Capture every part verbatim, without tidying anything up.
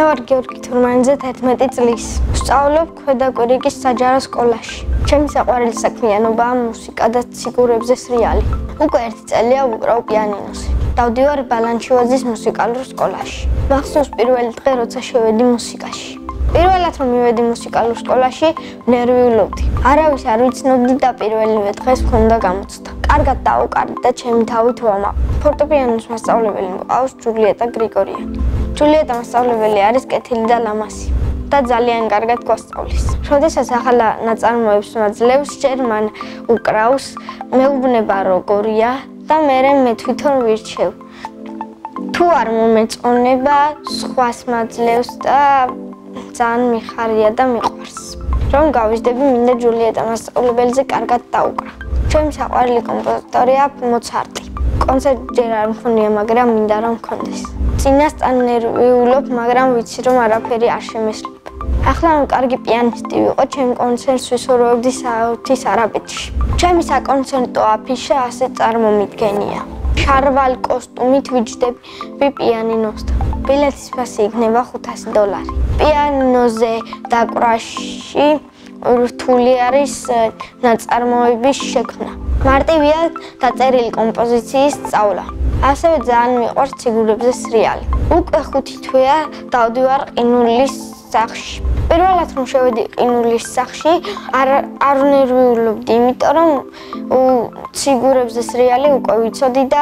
ვარ გიორგი თურმანიძე, თერთმეტი წლის. ვსწავლობ ქვედა-კვირიკის საჯარო სკოლაში. ჩემი საყვარელი საქმიანობაა მუსიკა და ციგურებზე სრიალი. უკვე ერთი წელია ვუკრავ პიანინოზე. დავდივარ ბალანჩივაძის მუსიკალურ სკოლაში. მახსოვს პირველი დღე, როცა შევედი მუსიკაში. პირველად რომ მივედი მუსიკალურ სკოლაში, ნერვიულობდი. არავის არ ვიცნობდი და პირველივე დღეს მქონდა გამოცდა. კარგად დავუკარდი და ჩემი თავით ვამაყ. ფორტეპიანოს მასწავლებელი მყავს ჯულიეტა გრიგორიანი. ჯულიეტა მასწავლებელი არის კეთილი და ლამაზი და ძალიან კარგად გვასწავლის. როდესაც ახალ ნაწარმოებს მაძლევს, ჯერ მან უკრავს, მეუბნება როგორია და მერე მე თვითონ ვირჩევ. თუ არ მომეწონება, სხვას მაძლევს და ძალიან მიხარია და მიყვარს. რომ გავიზრდები, მინდა ჯულიეტა მასწავლებელზე კარგად დაუკრა. ჩემი საყვარელი კომპოზიტორია მოცარტი. კონცერტი ჯერ არ მქონია, მაგრამ მინდა რომ მქონდეს. წინასწარ ნერვიულობ, მაგრამ ვიცი რომ არაფერი არ შემესრება. ახლა რომ კარგი პიანისტი ვიყო, ჩემ კონცერტს ვისურვებდი საათის არაბეთში. ჩემი საკონცერტო აფიშა ასე წარმომიდგენია. შარვალ კოსტუმით ვიჯდები პიანინოსთან. ბილეთის ფასი იქნება ხუთასი დოლარი. პიანინოზე დაკვრაში რთული არის ნაწარმოების შექმნა. მარტივია დაწერილი კომპოზიციის სწავლა. ასევე ძალიან მიყვარს ციგურებზე სრიალი. უკვე ხუთი თვეა დავდივარ ყინულის სახლში. პირველად რომ შევედი ყინულის სახლში, არ არ ნერვიულობდი, იმიტომ რომ ციგურებზე სრიალი უკვე ვიცოდი და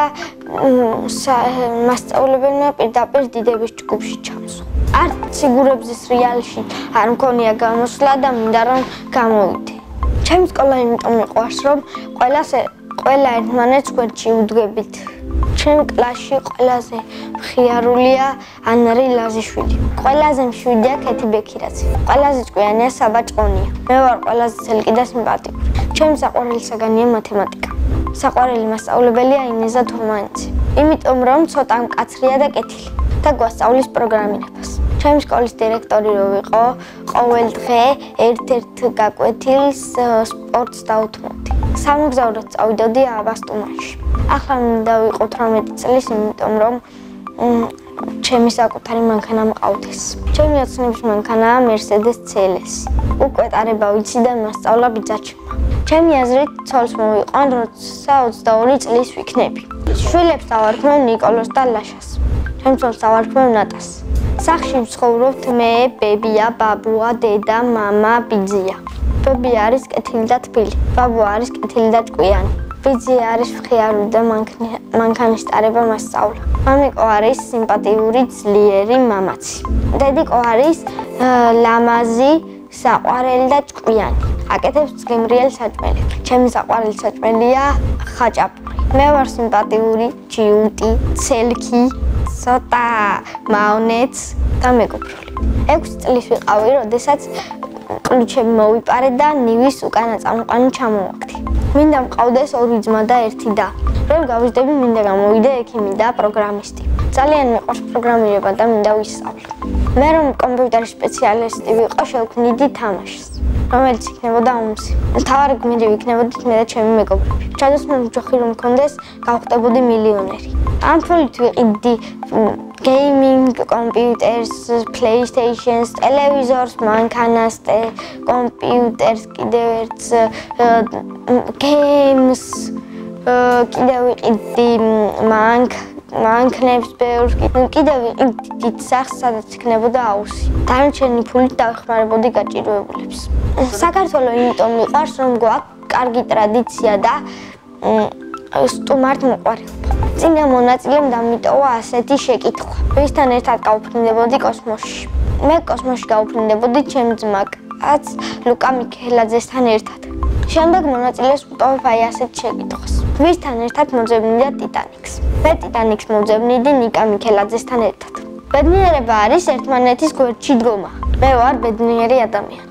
მასწავლებელმა პირდაპირ დიდების ჯგუფში ჩამსვა. არ ციგურებზე სრიალში არ მქონია გამოსვლა და მინდა რომ გამოვიდე. ჩემი სკოლა იმიტომ მიყვარს, რომ ყველას ყველა ერთმანეთს გვერდში ვუდგებით. ჩემ კლასში ყველაზე მხიარულია ანარი ლაზიშვილი. ყველაზე მშვიდია ქეთი ბექირაძე. ყველაზე ჭკვიანია საბა ჭყონია. მე ვარ ყველაზე ცელკი და სიმპათიკური. ჩემი საყვარელი საგანია მათემატიკა. საყვარელი მასწავლებელია ინეზა თურმანიძე. იმიტომ რომ ცოტა მკაცრია და კეთილი და გვასწავლის პროგრამირებას. ჩემი სკოლის დირექტორი რო ვიყო, ყოველ დღე ერთ-ერთ გაკვეთილს სპორტს დავუთმობდი. სამოგზაუროდ წავიდოდი აბასტუმანში. ახლა მინდა ვიყო ათრამეტი წლის, იმიტომ რომ ჩემი საკუთარი მანქანა მყავდეს. ჩემი ოცნების მანქანაა მერსედეს ცელესი. უკვე ტარება ვიცი და მასწავლა ბიძაჩემმა. ჩემი აზრით, ცოლს მოვიყვან, როცა ოცდაორი წლის ვიქნები. შვილებს დავარქმევ ნიკოლოს და ლაშას. ჩემ ცოლს დავარქმევ ნატას. სახლში ვცხოვრობთ მე, ბებია, ბაბუა, დედა, მამა, ბიძია. ბები არის კეთილი და თბილი. ბაბუა არის კეთილი და ჭკვიანი. ბიძია არის მხიარული და მანქანის ტარება მასწავლა. მამიკო არის სიმპათიური, ძლიერი მამაცი. დედიკო არის ლამაზი, საყვარელი და ჭკვიანი. აკეთებს წგემრიელ საჭმელებს. ჩემი საყვარელი საჭმელია ხაჭაპური. მე ვარ სიმპათიური, ჯიუტი, ცელკი, ცოტა მავნეც და მეგობრული. ექვსი წლის ვიყავი, როდესაც კლუჩები მოვიპარე და ნივის უკანა წამყვანი ჩამოვაგდი. მინდა მყავდეს ორი ძმა და ერთი და. რომ გავიზრდები, მინდა გამოვიდე ექიმი და პროგრამისტი. ძალიან მიყვარს პროგრამირება და მინდა ვისწავლო. მე რომ კომპიუტერის სპეციალისტი ვიყო, შევქმნიდი თამაშს, რომელიც იქნებოდა ომსი. მთავარი გმირი ვიქნებოდით მე და ჩემი მეგობრები. ჩადოსმული ჯოხი რომ მქონდეს, გავხდებოდი მილიონერი. ამ ფულით ვიყიდი გეიმინგ კომპიუტერს, პლეისტეიშენს, ტელევიზორს, მანქანას, კომპიუტერს, კიდევ ერთს, გეიმს, კიდევ ვიყიდი მანქნებს ბევრს, კიდევ ვიყიდი სახლს, სადაც იქნებოდა აუზი. დანარჩენი ფულით დავეხმარებოდი გაჭირვებულებს. საქართველო იმიტომ მიყვარს, რომ გვაქვს კარგი ტრადიცია და სტუმართ მოყვარეობა. წინა მონაწილემ დამიტოვა ასეთი შეკითხვა. ვისთან ერთად გავუფრინდებოდი კოსმოსში? მე კოსმოსში გავუფრინდებოდი ჩემ ძმა კაც ლუკა მიქელაძესთან ერთად. შემდეგ მონაწილეს ვუტოვებ აი ასეთ შეკითხვას. ვისთან ერთად მოძებნიდა ტიტანიკს? მე ტიტანიკს მოძებნიდი ნიკა მიქელაძესთან ერთად. ბედნიერება არის ერთმანეთის გვერდში დგომა. მე ვარ ბედნიერი ადამიანი.